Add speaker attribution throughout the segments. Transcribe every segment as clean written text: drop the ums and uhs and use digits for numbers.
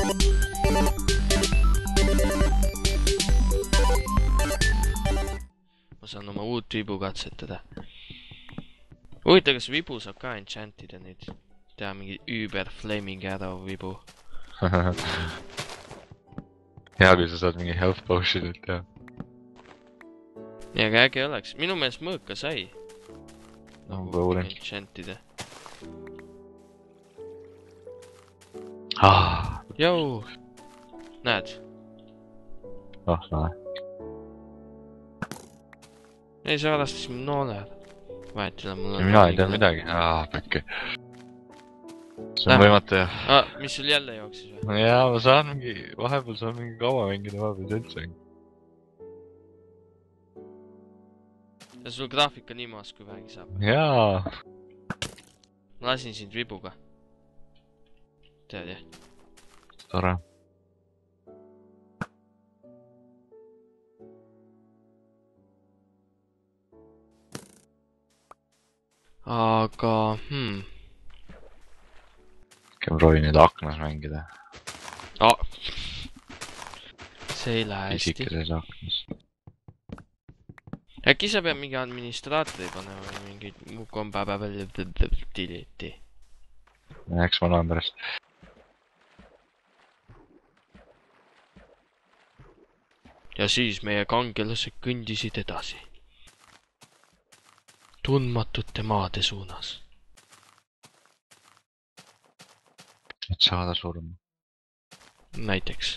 Speaker 1: Ma saan oma uut vibu katsetada. Huvitav, kas vibu saab ka enchantida nüüd? Teha mingi Uber Flaming Arrow vibu.
Speaker 2: Hea, kui sa saad mingi health potion'it teha.
Speaker 1: Ja aga äge oleks. Minu meelest mõõka sai. Nagu enchantida. Jou! Näed?
Speaker 2: Näe.
Speaker 1: Ei, sa alastas mu noole. Vahetile mul on...
Speaker 2: Mina ei tea midagi. Pekki. See on võimatu jah.
Speaker 1: Mis sul jälle jooksis või?
Speaker 2: No jaa, ma saan mingi... Vahepeal saan mingi kaua mängida, vahepeal üldse.
Speaker 1: Ja sul graafika nii maas kui vähegi saab.
Speaker 2: Jaa.
Speaker 1: Ma lasin sind vibuga. Tead jah?
Speaker 2: Tore.
Speaker 1: Aga...
Speaker 2: Käin proovi nüüd aknas mängida.
Speaker 1: See ei lähe hästi.
Speaker 2: Pisikeses aknas.
Speaker 1: Äkki sa pead mingi administraatori panema või mingi muu kombapäeval delete.
Speaker 2: Eks ma loen pärast.
Speaker 1: Ja siis meie kangelased kõndisid edasi. Tundmatute maade suunas.
Speaker 2: Et saada surma.
Speaker 1: Näiteks.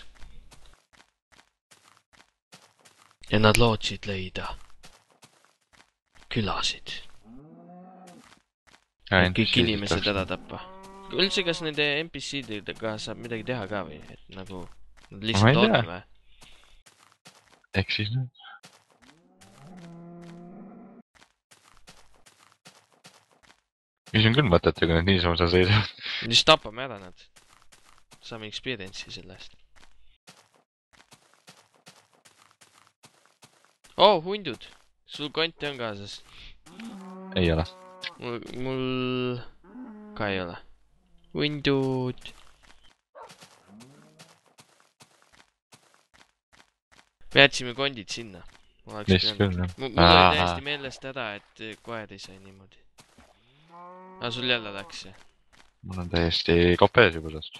Speaker 1: Ja nad lootsid leida külasid. Kõik inimesed ära tappa. Üldse, kas nende NPC-dega saab midagi teha ka või? Et nagu nad lihtsalt on või?
Speaker 2: Ehk siis nüüd. Mis on küll mõtet, kui nad niisama sa seisavad.
Speaker 1: Lihtsalt tapame ära nad. Saame experience'i sellest. Hundud. Sul konti on kaasas?
Speaker 2: Ei ole.
Speaker 1: Mul ka ei ole. Hundud. Me jätsime kondid sinna.
Speaker 2: Vist küll, jah.
Speaker 1: Mul oli täiesti meelest ära, et koer ei sai niimoodi. Sul jälle läks see?
Speaker 2: Mul on täiesti kopees juba sellest.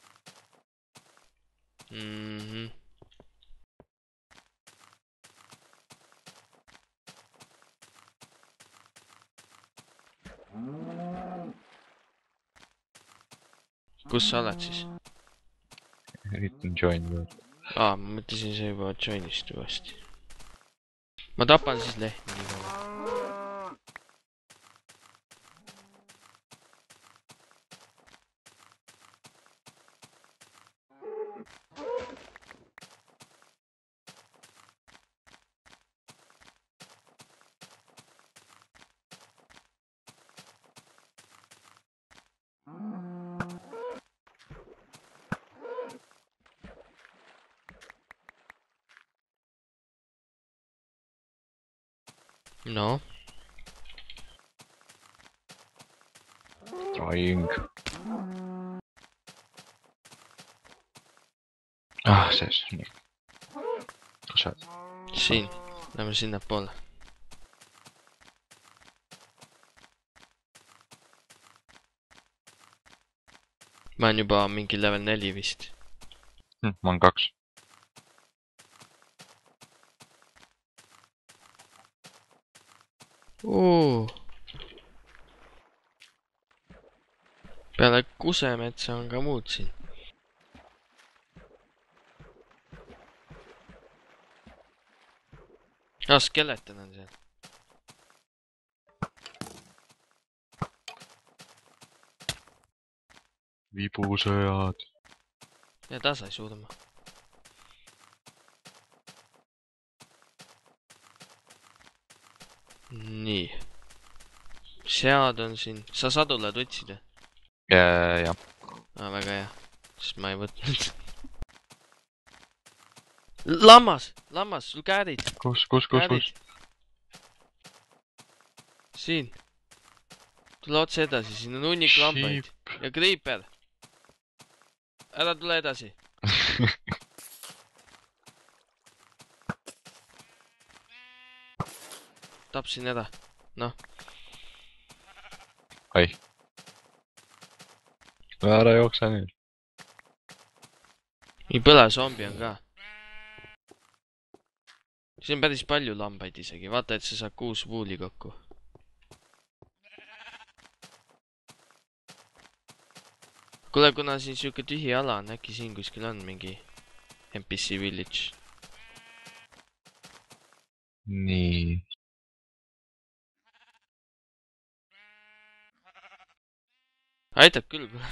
Speaker 1: Kus sa oled siis?
Speaker 2: Üritan join võõrd.
Speaker 1: Ma mõtlesin see juba joinist uuesti. Ma tapan siis lehmi nii kaua. No.
Speaker 2: Trying. Sees. Nii. Kus sa oled?
Speaker 1: Siin. Lähme sinna poole. Ma olen juba mingi level 4 vist.
Speaker 2: Ma on 2. Peale kusemetsa on ka muud siin. Skeleton on seal. Vibusõjad.
Speaker 1: Ja ta sai surma. Nii. Sead on siin. Sa sadulad võtsid või?
Speaker 2: Jah.
Speaker 1: Väga hea. Sest ma ei võtnud. Lammas! Lammas, sul käärid.
Speaker 2: Kus?
Speaker 1: Siin. Tule otse edasi, siin on hunnik lambaid. Ja Creeper. ära tule edasi. Tapsin ära. Noh.
Speaker 2: Ai. Ära jookse nüüd.
Speaker 1: nii põle zombi on ka. siin on päris palju lambaid isegi. Vaata, et sa saad 6 vuuli kokku. Kuule, kuna siin siuke tühi ala on, äkki siin kuskil on mingi NPC village.
Speaker 2: Nii.
Speaker 1: aitab küll, kuule.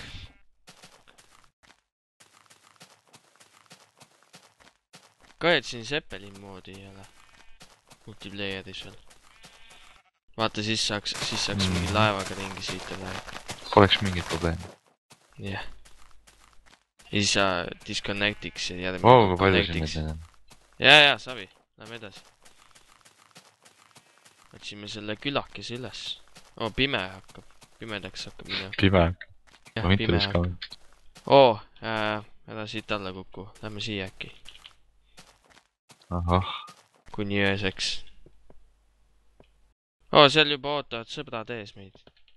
Speaker 1: ka et siin Zeppelin moodi ei ole. Multiplayeris veel. vaata, siis saaks mingi laevaga ringi sõita praegu.
Speaker 2: Poleks mingit probleemi.
Speaker 1: jah. ja siis sa disconnectiks ja järgmine
Speaker 2: Kui palju siin neid on?
Speaker 1: ja, savi. Lähme edasi. otsime selle külakese üles. Pime hakkab. Pimedaks hakkab minema.
Speaker 2: Pime hakkab.
Speaker 1: jah, pime hakkab. ära siit alla kuku. Lähme siia äkki.
Speaker 2: Ahah.
Speaker 1: kuni ööseks. seal juba ootavad sõbrad ees meid.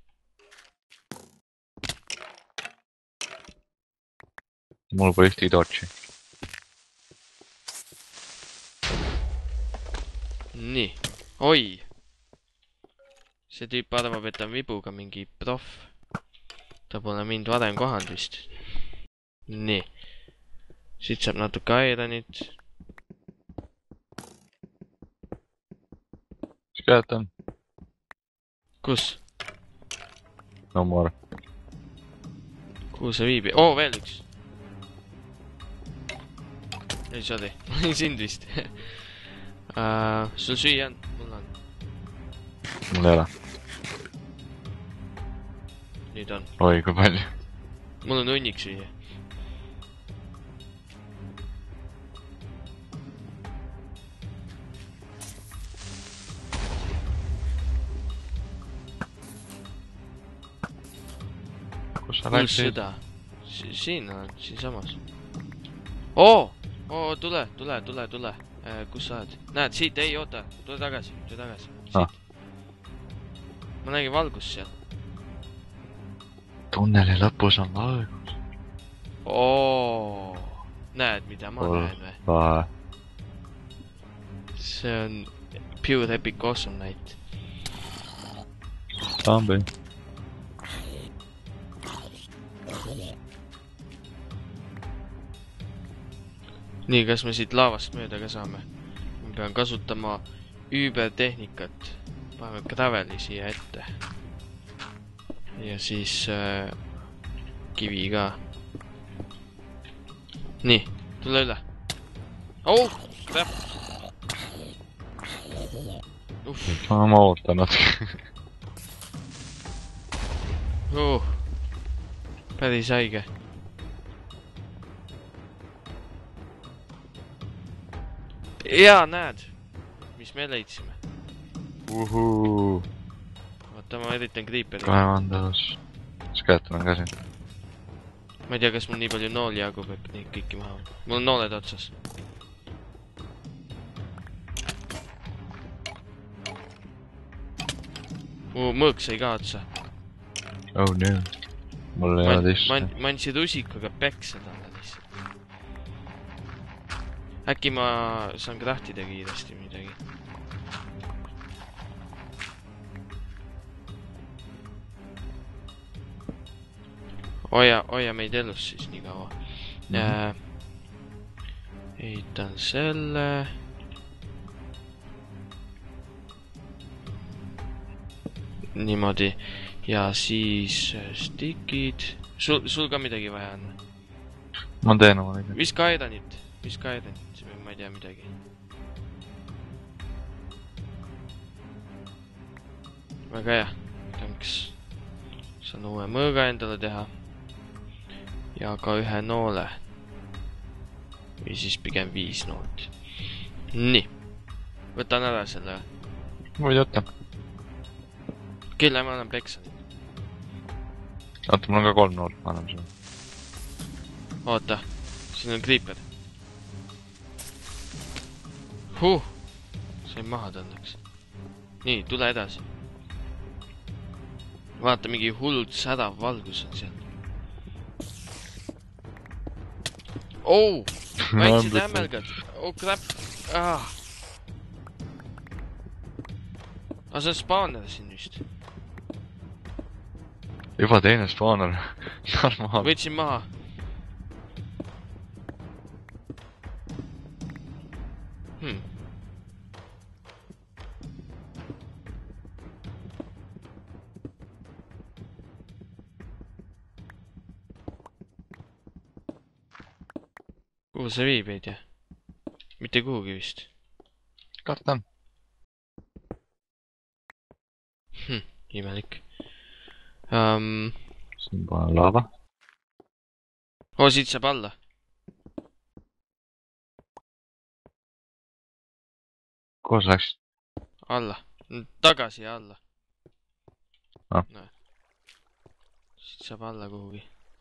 Speaker 2: Mul pole ühtegi torchi.
Speaker 1: nii. Oi! see tüüp arvab, et ta on vibuga mingi proff. ta pole mind varem kohanud vist. nii. siit saab natuke ironit.
Speaker 2: Skeleton.
Speaker 1: kus?
Speaker 2: No more.
Speaker 1: kuhu see viibib? veel üks. ei, sorry. ma olin sind vist. sul süüa on? mul on.
Speaker 2: Mul ei ole.
Speaker 1: nüüd on.
Speaker 2: Oi, kui palju.
Speaker 1: mul on hunnik süüa.
Speaker 2: Kus sa läksid?
Speaker 1: sõda. siin on, siinsamas. tule. kus sa oled? näed, siit, ei, oota. tule tagasi. siit. ma nägin valgust seal.
Speaker 2: Tunneli lõpus on valgus.
Speaker 1: näed, mida ma näen või? see on pure epic awesome night.
Speaker 2: Zombi.
Speaker 1: nii, kas me siit laavast mööda ka saame? ma pean kasutama üübertehnikat. paneme graveli siia ette. ja siis kivi ka. nii, tule üle. Crap.
Speaker 2: Ma ootan natuke.
Speaker 1: päris haige. jaa, näed, mis me leidsime. oota, ma üritan Creeperi.
Speaker 2: kaevandus. Skeleton on ka siin.
Speaker 1: ma ei tea, kas mul nii palju nooli jagub, et neid kõiki maha. mul on nooled otsas. mu mõõk sai ka otsa.
Speaker 2: Oh no. Mul ei ole teist.
Speaker 1: ma andsin rusikaga peksa talle lihtsalt. äkki ma saan craftida kiiresti midagi. hoia meid elus siis nii kaua. ehitan selle. niimoodi. ja siis stickid. sul ka midagi vaja on?
Speaker 2: ma teen oma midagi.
Speaker 1: viska ironit, ma ei tea midagi. väga hea, thanks. saan uue mõõga endale teha. ja ka ühe noole. või siis pigem 5 noolt. nii, võtan ära selle.
Speaker 2: võid võtta.
Speaker 1: kelle ma annan peksa nüüd?
Speaker 2: oota, mul on ka 3 noolt, ma annan sulle.
Speaker 1: oota, siin on creeper. Sain maha ta õnneks. Nii, tule edasi. Vaata, mingi hullult sädav valgus on seal. Väiksed hämmelgad. Crap. See on spawner siin vist.
Speaker 2: Juba teine spawner. Normaal.
Speaker 1: Võtsin maha. Kuhu see viib, ei tea? Mitte kuhugi vist.
Speaker 2: Kartan.
Speaker 1: Imelik.
Speaker 2: Siin pole lava.
Speaker 1: Siit saab alla.
Speaker 2: Kuhu sa läksid?
Speaker 1: Alla. Tagasi ja alla. Siit saab alla kuhugi.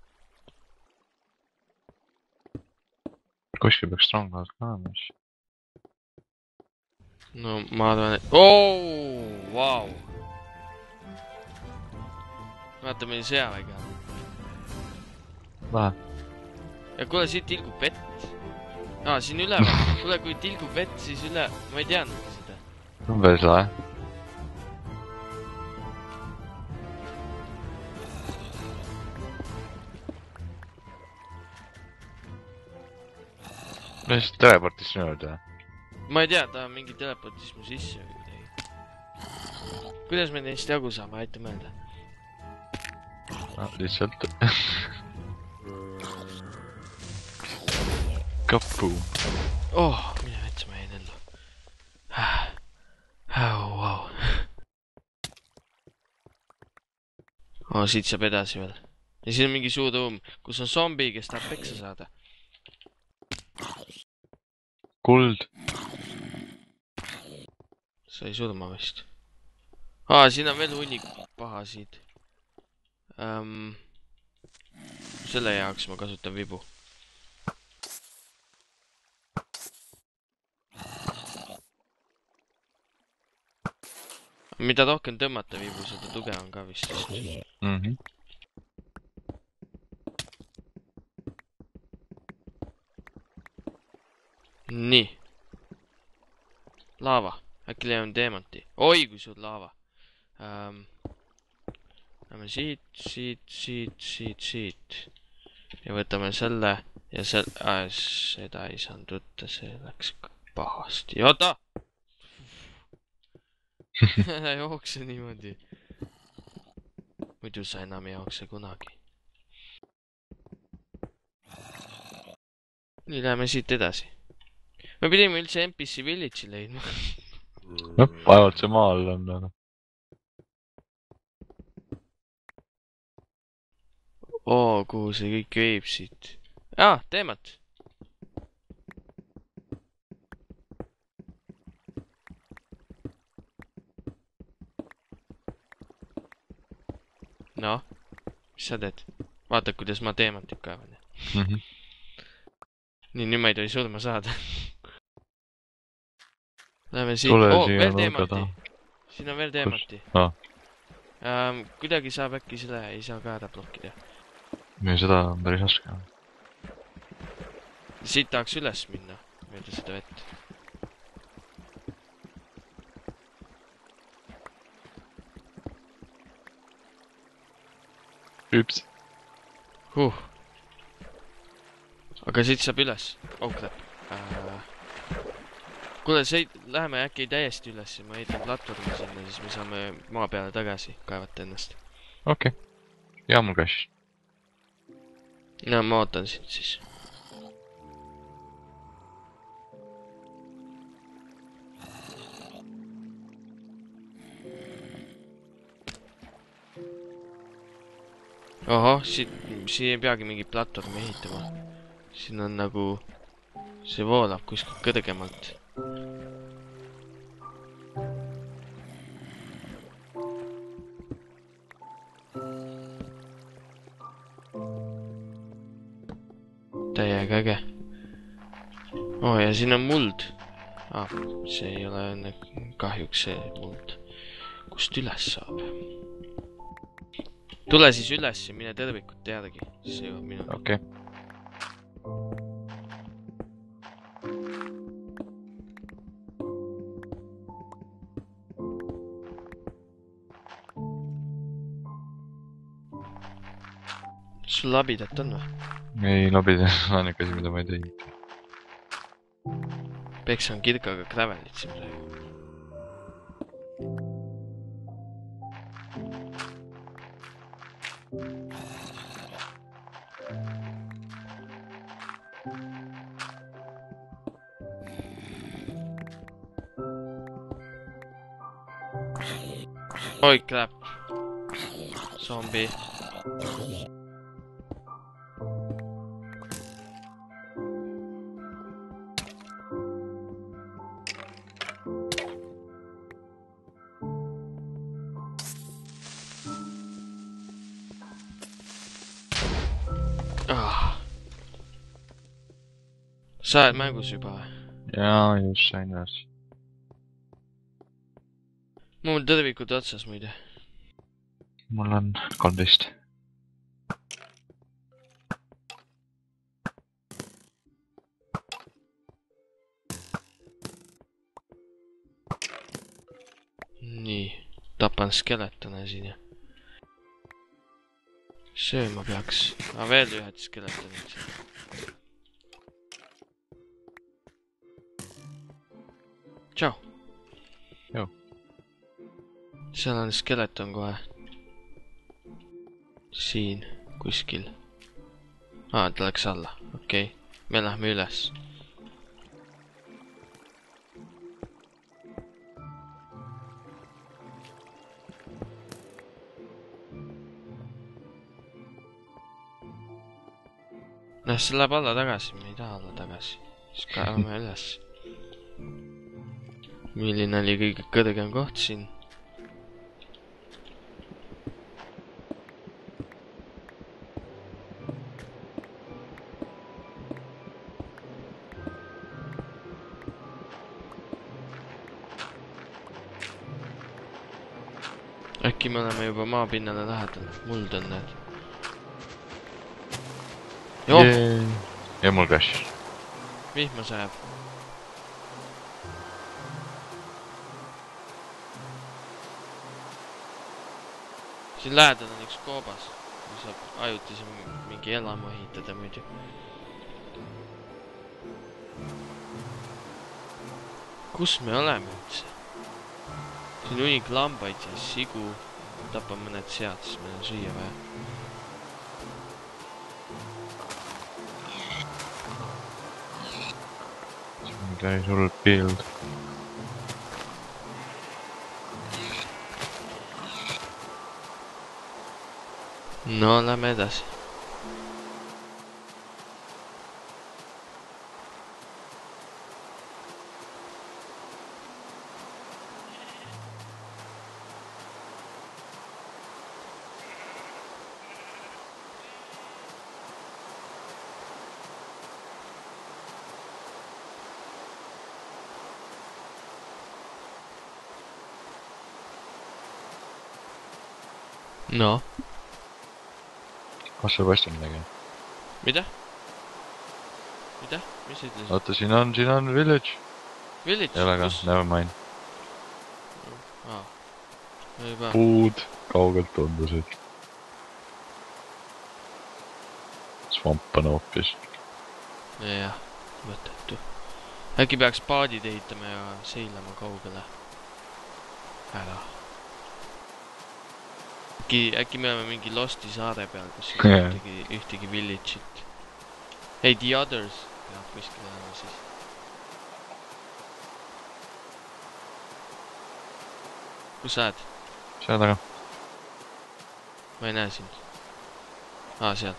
Speaker 2: Kuskil peaks stronghold ka olema.
Speaker 1: No ma arvan, et... Vau! Vaata, meil sõjaväega.
Speaker 2: Vähe.
Speaker 1: Ja kuule, siit tilgub vett. Siin üleval. Kuule, kui tilgub vett, siis üle... Ma ei teadnud seda.
Speaker 2: Umbes lahe. No siis teleportis sinu juurde.
Speaker 1: Ma ei tea, ta mingi teleportis mu sisse või kuidagi. Kuidas me neist jagu saame, aita mõelda?
Speaker 2: Lihtsalt. Kapu.
Speaker 1: Mine vetsa, ma jäin ellu. Vau. Siit saab edasi veel. Ja siin on mingi suur ruum, kus on zombi, kes tahab peksa saada.
Speaker 2: Kuld.
Speaker 1: Sai surma vist. Siin on veel hunnik pahasid. Selle jaoks ma kasutan vibu. Mida rohkem tõmmata vibu, seda tugevam ka vist. Nii. Laava. Äkki leiame teemanti. Oi, kui suur laava. Lähme siit. Ja võtame selle. Ja seda ei saanud võtta. See läks pahasti. Oota! Ära jookse niimoodi. Muidu sa enam ei jookse kunagi. Nii, läheme siit edasi. Me pidime üldse NPC Village'i leidma.
Speaker 2: Vaevalt see maa all on, aga...
Speaker 1: Kuhu see kõik veib siit? Teemat! Noh, mis sa teed? Vaata, kuidas ma teemantit kaevan. Nii, nüüd ma ei tohi surma saada. Läheme siit. Veel teemanti. Siin on veel teemanti. Kuidagi saab äkki selle ei saa ka ära blokkida.
Speaker 2: Meil seda on päris raske.
Speaker 1: Siit tahaks üles minna. Mööda seda vett.
Speaker 2: Üps.
Speaker 1: Aga siit saab üles. Crap. Kuule, läheme äkki täiesti üles. Ma heitan platvormi sinna, siis me saame maa peale tagasi kaevata ennast.
Speaker 2: Okei. Ja mul käis.
Speaker 1: No, ma ootan sind siis. Siin ei peagi mingi platvormi ehitama. Siin on nagu... See voolab kuskil kõrgemalt. täiega äge. Oh, ja siin on muld. See ei ole õnne kahjuks see muld. Kust üles saab? Tule siis üles ja mine tervikut järgi. See jõuab minu.
Speaker 2: Okei.
Speaker 1: Sul labidat on või?
Speaker 2: Ei, labida on ikka asi, mida ma ei teinud.
Speaker 1: Peksan kirkaga gravelit siin praegu. Oi crap. Zombi. Sa oled mängus juba või?
Speaker 2: Jaa, just sain üles.
Speaker 1: Mul tervikud otsas muide.
Speaker 2: Mul on 13.
Speaker 1: Nii, tapan skeletone siin ja sööma peaks. Veel ühed skeletonid siin. Tšau.
Speaker 2: Joo.
Speaker 1: Seal on skeleton kohe. Siin, kuskil. Ta läks alla, okei. Me lähme üles. Noh, see läheb alla tagasi, me ei taha alla tagasi. Siis kaevame üles. Milline oli kõige kõrgem koht siin? Äkki me oleme juba maapinnale lähedal. Muld on need. Joo!
Speaker 2: Ja mul crash.
Speaker 1: Vihma sajab. Siin lähedal on üks koobas. Saab ajutise mingi elamu ehitada muidu. Kus me oleme üldse? Siin on unik lambaid ja sigu. Tapan mõned sead, siis meil on süüa vaja.
Speaker 2: Siin käis hull build.
Speaker 1: No, lähme edasi. No.
Speaker 2: Kas sul paistab midagi?
Speaker 1: Mida? Mida? Mis sa ütlesid?
Speaker 2: Oota, siin on village.
Speaker 1: Village?
Speaker 2: Ei ole ka, never mind. Puud kaugelt tundusid. Svamp on hoopis.
Speaker 1: Jah, mõttetu. Äkki peaks paadid ehitama ja seilama kaugele. Ära. Äkki me oleme mingi Losti saare peal, kus ei ole ühtegi village'it. Hey, The Others peab kuskil olema siis. Kus sa oled?
Speaker 2: Seal taga.
Speaker 1: Ma ei näe sind. Seal.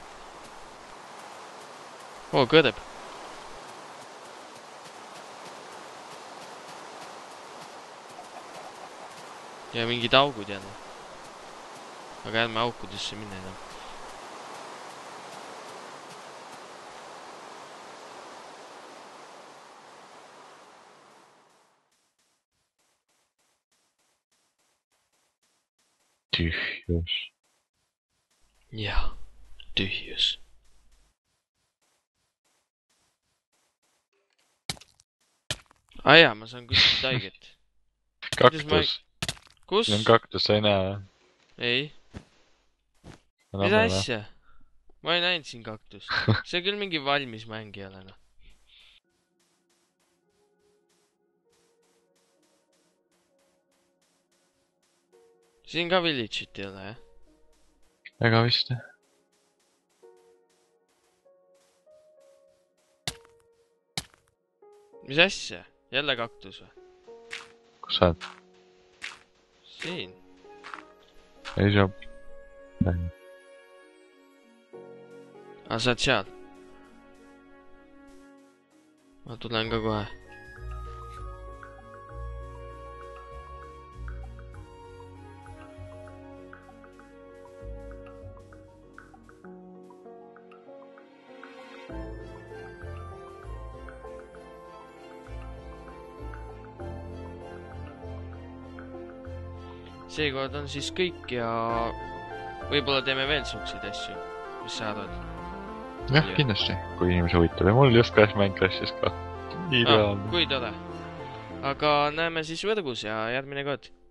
Speaker 1: Kõdeb. Ja mingid augud jälle. Aga ärme aukudesse minne enam.
Speaker 2: Tühjus.
Speaker 1: Jah, tühjus. Jaa, ma saan kuskilt haiget.
Speaker 2: Kaktus.
Speaker 1: Kus?
Speaker 2: Siin on kaktus, sa ei näe või?
Speaker 1: Ei. Mida asja? Ma ei näinud siin kaktust. See küll mingi valmis mäng ei ole, noh. Siin ka village'it ei ole, jah?
Speaker 2: Ega vist.
Speaker 1: Mis asja? Jälle kaktus või?
Speaker 2: Kus sa oled?
Speaker 1: Siin.
Speaker 2: Ei saa.
Speaker 1: Sa oled seal? Ma tulen ka kohe. Seekord on siis kõik ja võib-olla teeme veel siukseid asju. Mis sa arvad?
Speaker 2: Jah, kindlasti, kui inimesi huvitab. Ja mul just Crash mäng crash'is ka.
Speaker 1: Kui tore. Aga näeme siis võrgus ja järgmine kord.